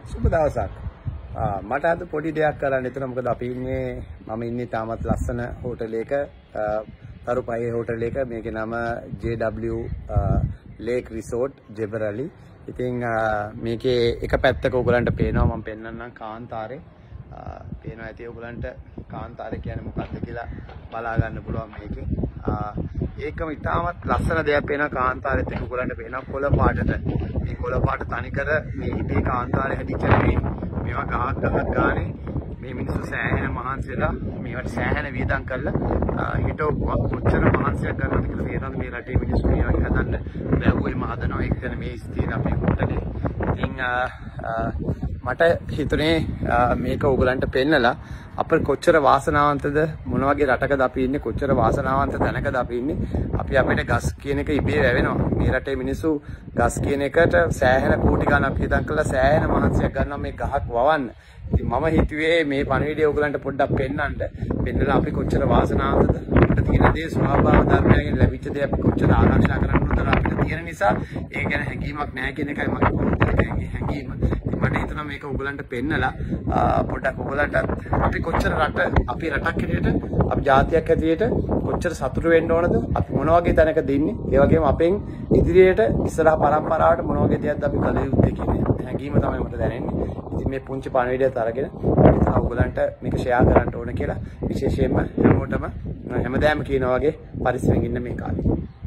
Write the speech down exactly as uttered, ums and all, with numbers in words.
සුබ දවසක්. මට අද පොඩි දෙයක් කරන්න හිතුණා. මොකද අපි ඉන්නේ මම ඉන්නේ තාමත් ලස්සන හෝටලයක, තරුපහේ හෝටලයක. මේකේ නම J W Lake Resort Jebarali. ඉතින් මේකේ එක පැත්තක ඔයගලන්ට පේනවා මම පෙන්නන්නම් කාන්තාරේ. පේනවා ඇති ඔයගලන්ට කාන්තාරේ කියන්නේ මොකක්ද කියලා බලා ගන්න පුළුවන් මේකේ. ඒකම ඉතාමත් ලස්සන දෙයක් පේනවා කාන්තාරෙත් එක ඔයගලන්ට පේනවා කොළ පාටට. මේ කොළ පාට තනිකර මේ ඉබේ කාන්තාරේ හැදිච්ච නෙමෙයි. මේවා ගහක් ගහක් ගානේ මේ මිනිස්සු සෑහෙන මහන්සියලා මේවට සෑහෙන වියදම් කරලා හිටවුවා. කොච්චර මහන්සියක් ගන්නවද කියලා තේරෙනවද මේ රටේ මිනිස්සු මේ වගේ හදන්න බැව්වෙම හදනවා. ඒක කියන්නේ මේ ස්ථීර අපේ හෝටලේ. ඉතින් මට හිතුනේ මේක ඔයගලන්ට පෙන්නලා අපේ කොච්චර වාසනාවන්තද, මොන වගේ රටකද අපි ඉන්නේ, කොච්චර වාසනාවන්ත තැනකද අපි ඉන්නේ. අපි අපිට ගස් කියන එක ඉබේ වැවෙනවා. මේ රටේ මිනිස්සු ගස් කියන එකට සෑහෙන කෝටි ගණන් වියදම් කරලා සෑහෙන මහන්සියක් ගන්නවා මේ ගහක් වවන්න. ඉතින් මම හිතුවේ මේ පණිවිඩය ඔයගලන්ට පොඩ්ඩක් පෙන්නන්න. පෙන්නලා අපි කොච්චර වාසනාවන්තද, අපිට තියෙන දේ ස්වභාව ධර්මයෙන් ලැබිච්ච දේ අපි කොච්චර ආරක්ෂා කරන්න උදලා අපිට තියෙන නිසා ඒ ගැන හැඟීමක් නැහැ කියන එකයි මගේ පොඩ්ඩක් හැඟීම. මට හිතුණා මේක ඔයගලන්ට පෙන්නලා පොඩ්ඩක් ඔයගලන්ට අපි කොච්චර රට අපි රටක් හැටියට අපි ජාතියක් හැටියට කොච්චර සතුටු වෙන්න ඕනද, අපි මොන වගේ තැනකද ඉන්නේ, ඒ වගේම අපෙන් ඉදිරියට ඉස්සරහ පරම්පරාවට මොන වගේ දෙයක්ද අපි කළ යුත්තේ කියන හැඟීම තමයි මට දැනෙන්නේ. ඉතින් මේ පුංචි පණිවිඩයත් අරගෙන ඉතින් ඔයගලන්ට මේක ෂෙයා කරන්න ඕන කියලා විශේෂයෙන්ම හැමෝටම හැමදාම කියනවා වගේ පරිස්සමෙන් ඉන්න මේ කාලේ.